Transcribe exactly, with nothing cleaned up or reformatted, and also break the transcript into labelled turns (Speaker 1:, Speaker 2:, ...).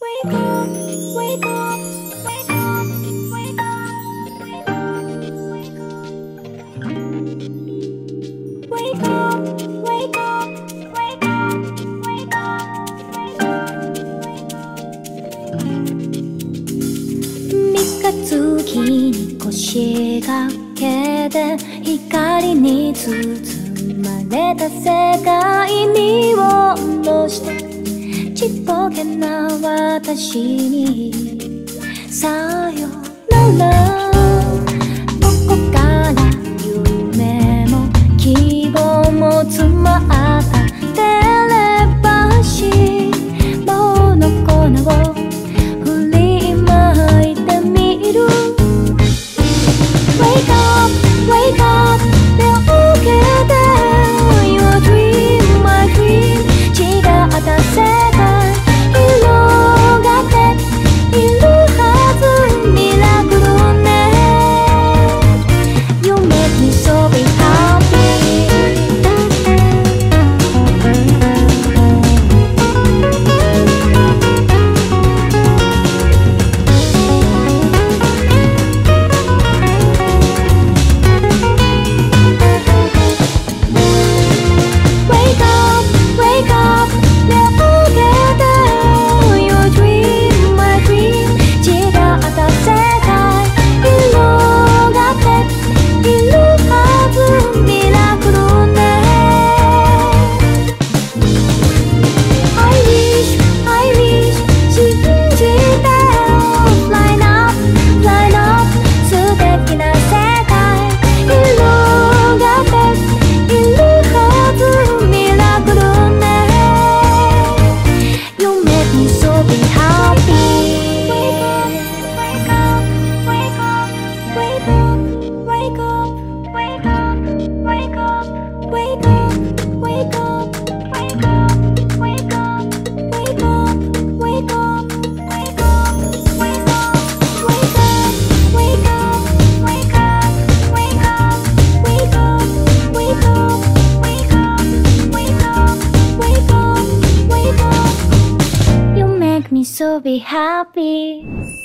Speaker 1: 月に腰掛けで光に包まれた世界見下ろしてちっぽけな私にさよならどこから夢も希望も詰まったテレパシー魔法の粉を振りまいてみる Wake up, wake up 目を開けて Your dream, my dream 違った世界広がっているはずミラクルね You make me so be happy So be happy